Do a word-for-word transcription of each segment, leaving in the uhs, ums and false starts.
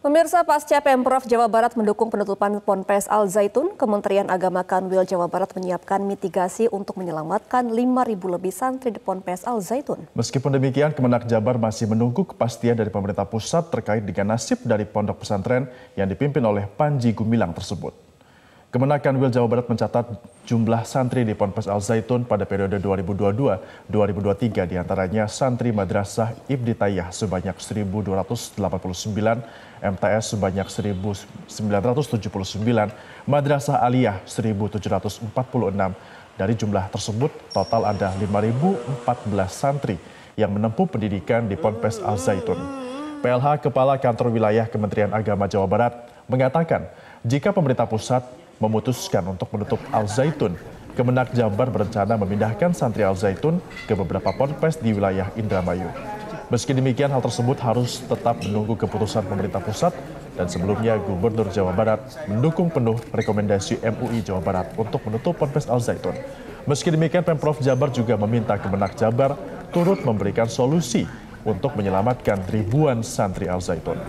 Pemirsa, pasca Pemprov Jawa Barat mendukung penutupan Ponpes Al Zaitun, Kementerian Agama Kanwil Jawa Barat menyiapkan mitigasi untuk menyelamatkan lima ribu lebih santri di Ponpes Al Zaitun. Meskipun demikian, Kemenak Jabar masih menunggu kepastian dari pemerintah pusat terkait dengan nasib dari pondok pesantren yang dipimpin oleh Panji Gumilang tersebut. Kemenak Kanwil Jawa Barat mencatat jumlah santri di Ponpes Al Zaitun pada periode dua ribu dua puluh dua sampai dua ribu dua puluh tiga, diantaranya santri Madrasah Ibtidaiyah sebanyak seribu dua ratus delapan puluh sembilan, M T S sebanyak seribu sembilan ratus tujuh puluh sembilan, Madrasah Aliyah seribu tujuh ratus empat puluh enam. Dari jumlah tersebut, total ada lima ribu empat belas santri yang menempuh pendidikan di Ponpes Al Zaitun. P L H Kepala Kantor Wilayah Kementerian Agama Jawa Barat mengatakan, jika pemerintah pusat memutuskan untuk menutup Al Zaitun, Kemenak Jabar berencana memindahkan santri Al Zaitun ke beberapa ponpes di wilayah Indramayu. Meski demikian, hal tersebut harus tetap menunggu keputusan pemerintah pusat, dan sebelumnya Gubernur Jawa Barat mendukung penuh rekomendasi M U I Jawa Barat untuk menutup Ponpes Al Zaitun. Meski demikian, Pemprov Jabar juga meminta Kemenak Jabar turut memberikan solusi untuk menyelamatkan ribuan santri Al Zaitun.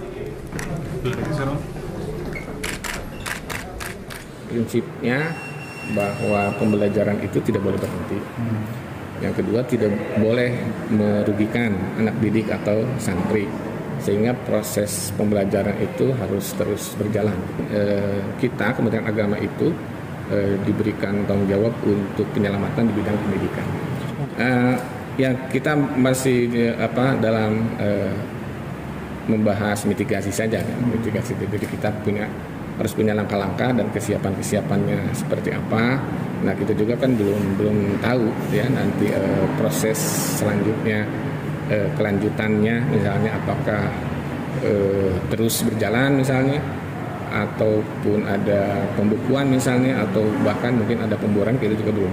Prinsipnya bahwa pembelajaran itu tidak boleh berhenti. Yang kedua, tidak boleh merugikan anak didik atau santri, sehingga proses pembelajaran itu harus terus berjalan. E, kita, Kementerian Agama itu e, diberikan tanggung jawab untuk penyelamatan di bidang pendidikan. E, ya kita masih e, apa dalam e, membahas mitigasi saja, kan? Mitigasi. Jadi kita punya harus punya langkah-langkah dan kesiapan-kesiapannya seperti apa. Nah, kita juga kan belum belum tahu ya nanti eh, proses selanjutnya, eh, kelanjutannya, misalnya apakah eh, terus berjalan misalnya, ataupun ada pembukuan misalnya, atau bahkan mungkin ada pemboran, kita juga belum